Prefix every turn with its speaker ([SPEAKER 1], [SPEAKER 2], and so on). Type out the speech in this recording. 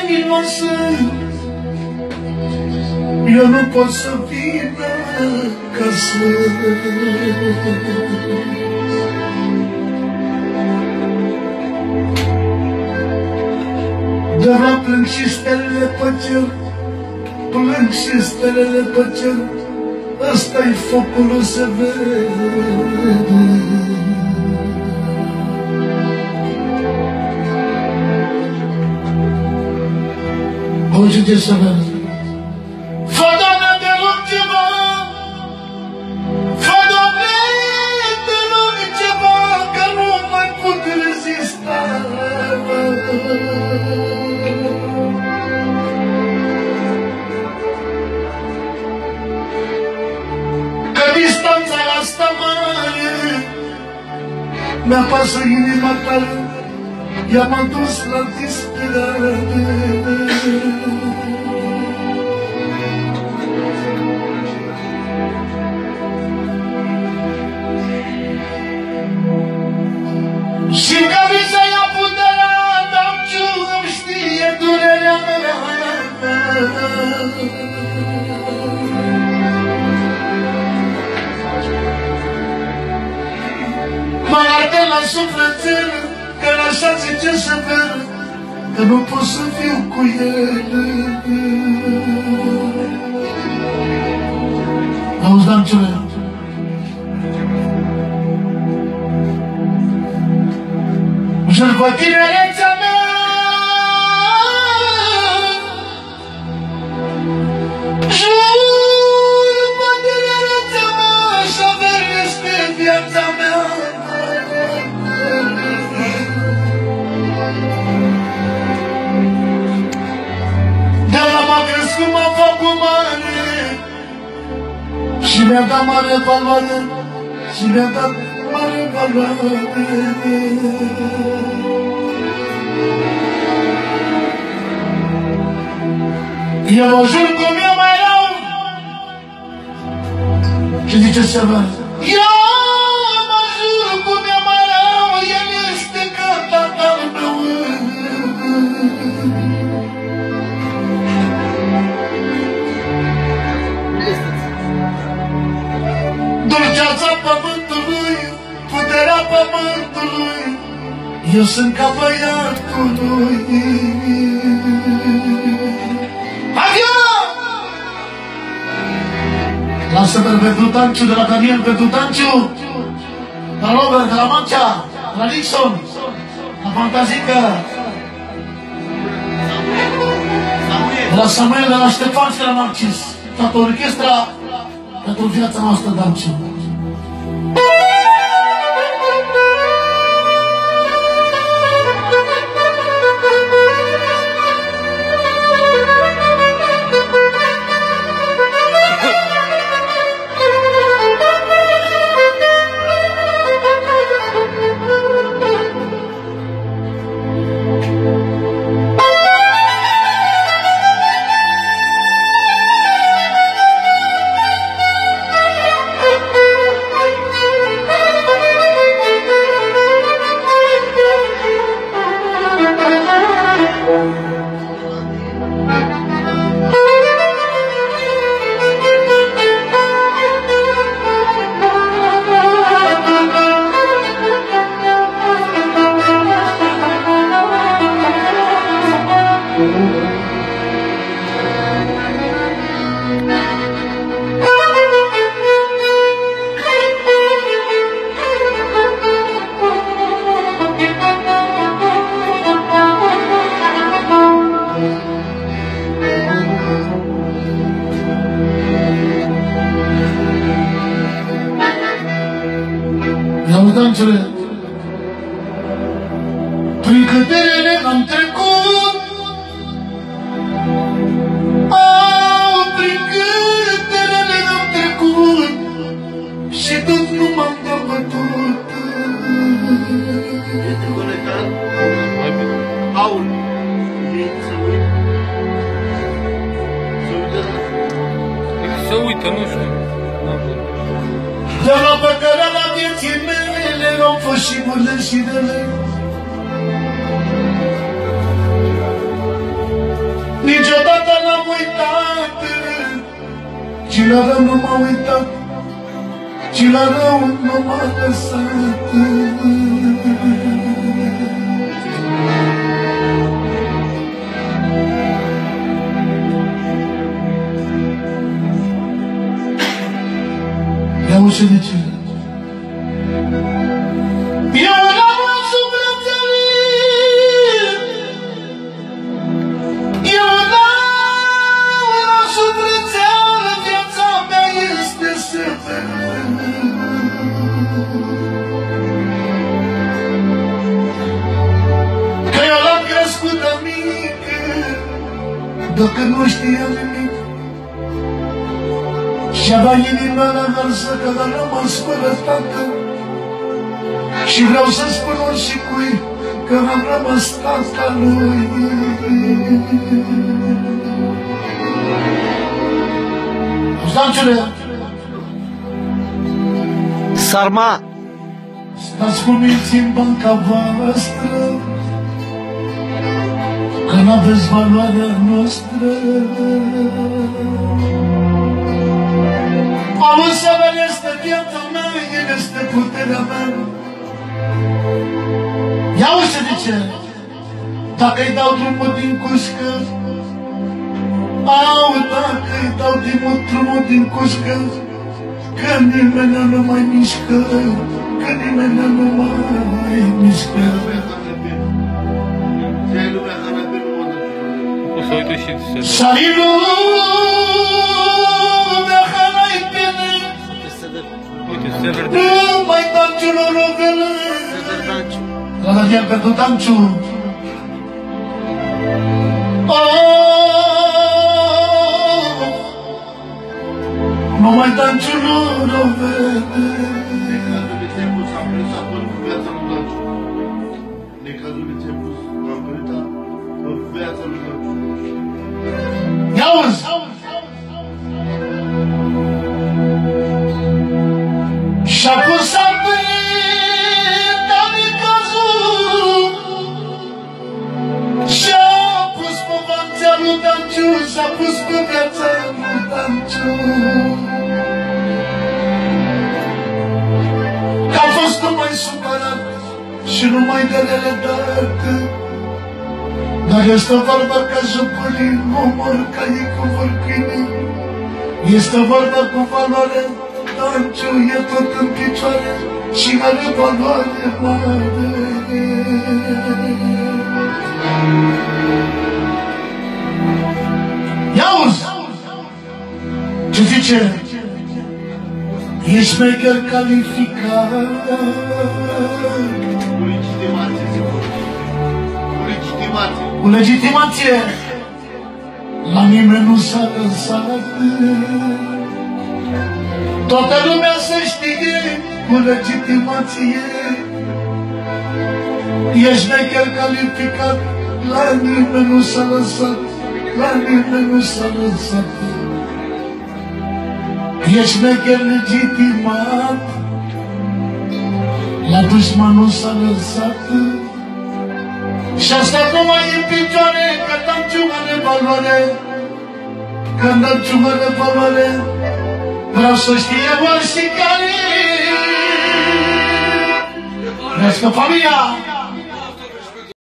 [SPEAKER 1] miloasă, eu nu pot să vin acasă. De-abia plâng și stelele pe cer, plâng și stelele pe cer, ăsta-i focul, se vede. Auzi ce să vede. Fă, Doamne, de rog ceva, fă, Doamne, de rog ceva, că nu mai pot rezista. Că distanța asta mare mi-apasă inima tare, ea m-a dus la disperare. Și că mi se ia puterea, dar ce îmi știe durerea mea. Mă arde la sufletel, că așa zice sever, că nu pot să fiu cu ele. Auzi, Danciule? Jur pe tinerețea mea, jur pe tinerețea mea, și averi este viața mea. De-ala m-a crescut, m-a făcut mare și mi-a dat mare valoare, și mi-a dat mare valoare. Eu mă jur cum eu mai rău. Și zice Sever, eu mă jur cum eu mai rău, el este ca tatăl meu. Dulceața pământului, puterea pământului, eu sunt ca băiatul lui. Adio! Lasă-mă pentru Tanciu, de la Daniel, pentru Tanciu, la Robert, de la Mancea, la Nixon, la Fantazică, de la Samuel, de la Ștefan și de la Narcis, toată orchestra pentru viața noastră, Danciu. Danciule, prin căderile am trecut, prin căderile am trecut și tot nu m-am bătut.
[SPEAKER 2] Este conectat? Aul. Să uită.
[SPEAKER 3] Să uită, nu știu.
[SPEAKER 1] De la păcăreala vieții mele au fost și bune și rele. Și la rău nu m-a uitat, ci la rău nu m-a lăsat. Ia uite de ce. Eu n-am sufletele, eu n-am sufletele, viața mea este severă. Că eu l-am crescut de mică, dacă nu știa nimic. Și avea inima la varsă că a rămas fără tată. Și vreau să spun și cui că am rămas tata lui. Stanciule!
[SPEAKER 3] Sarma!
[SPEAKER 1] Stați cu minții în banca voastră, că n-aveți valoarea noastră. Auzi-mă, este viața mea, el este puterea mea. Ia uite de ce. Dacă îi dau drumul din cușcă, dacă îi dau drumul din cușcă, că nimeni nu mai mișcă, că nimeni nu mai mișcă. Nu mai Danciu, Rovele. La Daniel pentru Danciu. Nu mai Danciu, Rovele.
[SPEAKER 2] Necazul de timpul s-a împlinit acolo cu viața lui Danciu. Necazul de timpul s-a împlinit cu viața lui Danciu.
[SPEAKER 1] Ia-uzi! Și-a pus apita necazul, și-a pus pe viața lui Danciu, și-a pus pe viața lui Danciu. Că a fost numai supărat și numai de rele dată, dar este vorba ca jupării, nu mor ca ei cu vârcâinii. Este vorba cu valoare, Danciu e tot în picioare și are valoare mare. Ia-uzi! Ce zice? E șmecher calificat.
[SPEAKER 2] Cu legitimație se vorbește. Cu legitimație.
[SPEAKER 1] Cu legitimație. La nimeni nu s-a lăsat. Toată lumea să știe cu legitimație. E șmecher calificat. La nimeni nu s-a lăsat. La nimeni nu s-a lăsat. E șmecher legitimat. La dușman nu s-a lăsat. Și asta numai în picioare, că Danciu are valoare, că Danciu are valoare. Vreau să știe oricare. Vreau familia!